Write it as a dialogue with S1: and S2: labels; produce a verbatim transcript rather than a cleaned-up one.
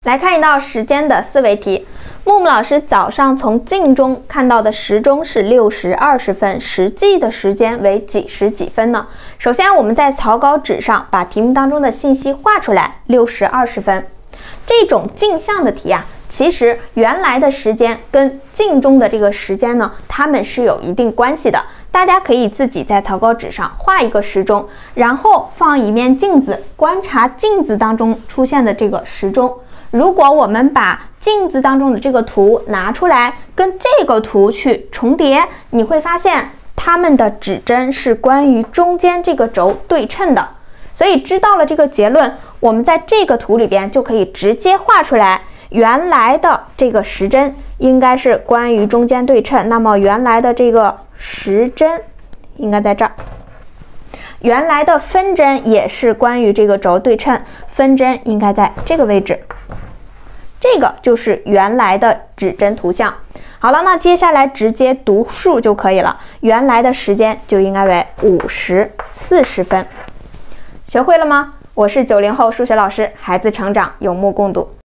S1: 来看一道时间的思维题。木木老师早上从镜中看到的时钟是六时二十分，实际的时间为几时几分呢？首先，我们在草稿纸上把题目当中的信息画出来，六时二十分。这种镜像的题啊，其实原来的时间跟镜中的这个时间呢，它们是有一定关系的。大家可以自己在草稿纸上画一个时钟，然后放一面镜子，观察镜子当中出现的这个时钟。如果我们把镜子当中的这个图拿出来，跟这个图去重叠，你会发现它们的指针是关于中间这个轴对称的。所以知道了这个结论，我们在这个图里边就可以直接画出来，原来的这个时针应该是关于中间对称，那么原来的这个时针应该在这儿。原来的分针也是关于这个轴对称，分针应该在这个位置。这个就是原来的指针图像。好了，那接下来直接读数就可以了。原来的时间就应该为五时四十分。学会了吗？我是九零后数学老师，孩子成长有目共睹。